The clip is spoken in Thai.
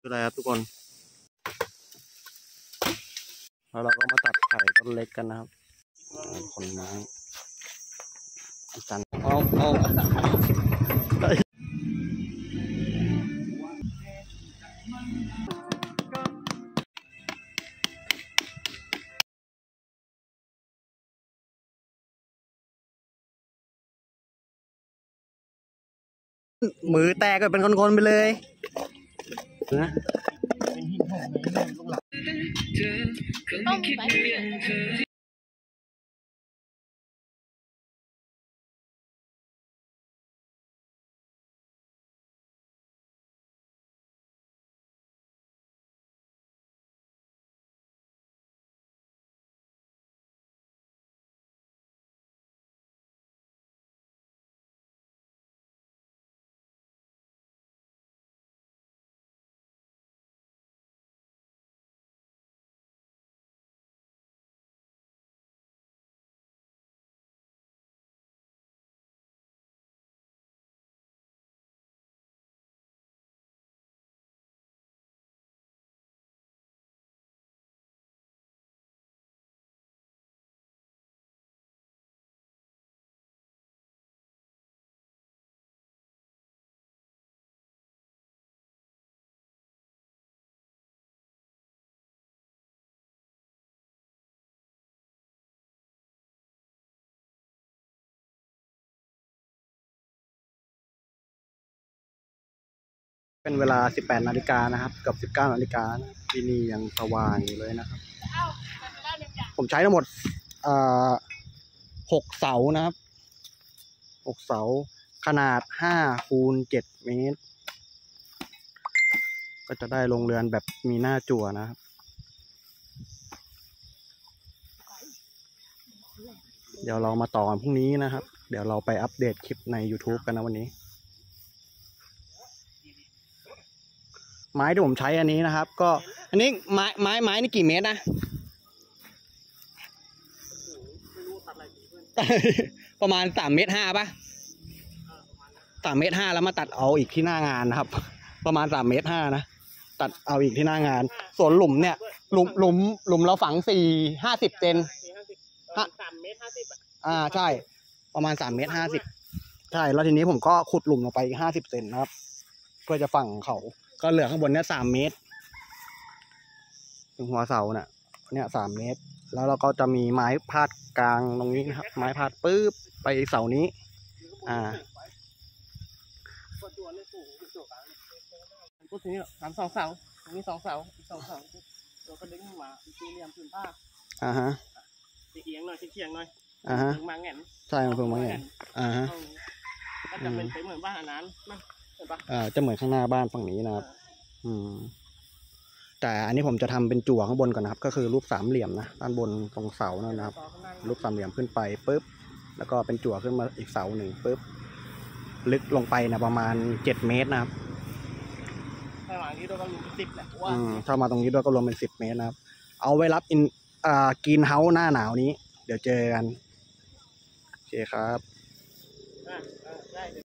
ได้ครับทุกคนแล้วเราก็มาตัดไข่ต้นเล็กกันนะครับขนไม้จันเอามือแตกก็เป็นคนๆไปเลยนะเป็นเวลา18 นาฬิกานะครับกับ19 นาฬิกาที่นี่ยังสว่างอยู่เลยนะครับผมใช้ทั้งหมด6 เสานะครับ6 เสาขนาด5 คูณ 7 เมตรก็จะได้โรงเรือนแบบมีหน้าจั่วนะครับเดี๋ยวเรามาต่อกันพรุ่งนี้นะครับเดี๋ยวเราไปอัปเดตคลิปใน YouTube กันนะวันนี้ไม้ที่ผมใช้อันนี้นะครับก็อันนี้ไม้นี่กี่เมตรนะประมาณ3.5 เมตรป่ะ3.5 เมตรแล้วมาตัดเอาอีกที่หน้างานนะครับประมาณ3.5 เมตรนะตัดเอาอีกที่หน้างานส่วนหลุมเนี่ยหลุมเราฝัง50 เซน3.50 เมตรใช่ประมาณ3.50 เมตรใช่แล้วทีนี้ผมก็ขุดหลุมลงไป50 เซนนะครับเพื่อจะฝังเขาก็เหลือข้างบนเนี่ย3 เมตรถึงหัวเสาเนี่ย3 เมตรแล้วเราก็จะมีไม้พาดกลางตรงนี้นะครับไม้พาดปึ๊บไปเสานี้พูดถึงนี่3 2 เสาตรงนี้2 เสาอีก2 เสาเราก็ดึงมาสี่เหลี่ยมผืนผ้าเอียงหน่อยเฉียงหน่อยมาแง่นใช่มันเพิ่งมาแง่นก็จะเป็นเหมือนบ้านอันนั้นนะเห็นปะจะเหมือนข้างหน้าบ้านฝั่งนี้นะครับแต่อันนี้ผมจะทำเป็นจั่วข้างบนก่อนนะครับก็คือรูป3 เหลี่ยมนะด้านบนตรงเสานั่นนะครับรูป3 เหลี่ยมขึ้นไปปุ๊บแล้วก็เป็นจั่วขึ้นมาอีกเสาหนึ่งปุ๊บลึกลงไปนะประมาณ7 เมตรนะครับถ้ามาตรงนี้ด้วยก็รวมเป็น10แหละถ้ามาตรงนี้ด้วยก็รวมเป็น10 เมตรนะครับเอาไว้รับกรีนเฮาส์หน้าหนาวนี้เดี๋ยวเจอกันโอเคครับ